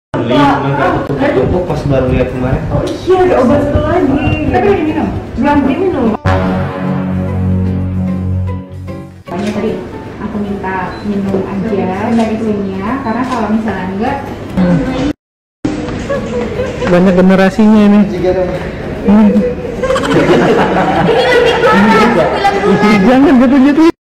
Beli, cuma nggak tutup pas baru lihat kemarin. Oh iya, ada obat satu lagi. Tapi udah diminum? Belum diminum. Makanya tadi aku minta minum aja dari sininya, karena kalau misalnya enggak banyak generasinya ini. Jangan jatuh-jatuh.